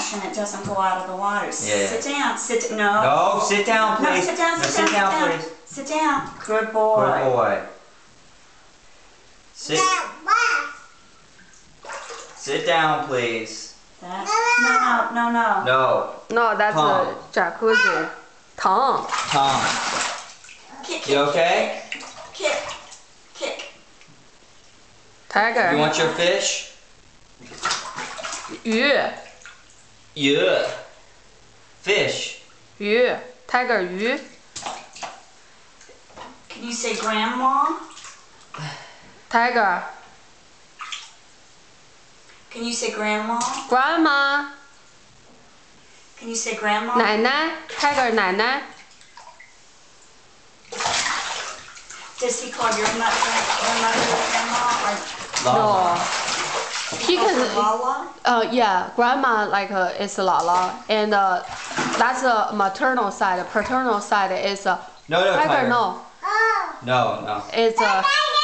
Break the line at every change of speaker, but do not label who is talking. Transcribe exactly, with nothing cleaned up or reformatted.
splash and it doesn't go out of the water.
Yeah.
Sit down. Sit. No.
No, sit down, please.
No, sit down.
No,
Sit,
sit
down,
down,
sit down.
please.
Sit down. Good boy.
Good boy. Sit. Sit down, please.
That, no, no, no, no.
No.
No, that's
Tom.
a jacuzzi. Tom.
Tom.
Kick, kick,
You okay?
kick, kick.
Tiger.
You want your fish?
鱼
Yeah. Fish.
鱼 Tiger 鱼
Can you say grandma?
Tiger
Can you say grandma?
Grandma
Can you say grandma?
奶奶 Tiger 奶奶
Does he call your mother, your mother grandma or
No he
calls her
can
Lala?
uh yeah grandma like uh, is Lala and uh, that's a maternal side paternal side is uh,
No, no,
Tiger
Tiger.
no
No, no.
it's uh,